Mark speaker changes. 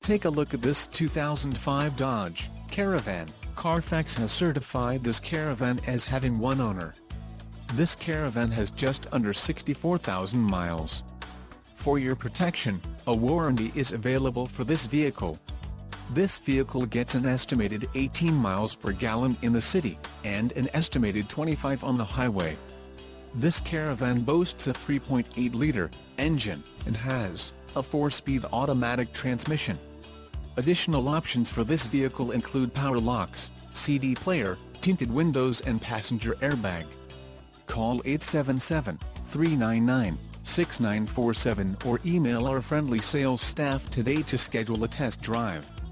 Speaker 1: Take a look at this 2005 Dodge Caravan. Carfax has certified this Caravan as having one owner. This Caravan has just under 64,000 miles. For your protection, a warranty is available for this vehicle. This vehicle gets an estimated 18 miles per gallon in the city, and an estimated 25 on the highway. This Caravan boasts a 3.8-liter engine, and has a 4-speed automatic transmission. Additional options for this vehicle include power locks, CD player, tinted windows and passenger airbag. Call 877-399-6947 or email our friendly sales staff today to schedule a test drive.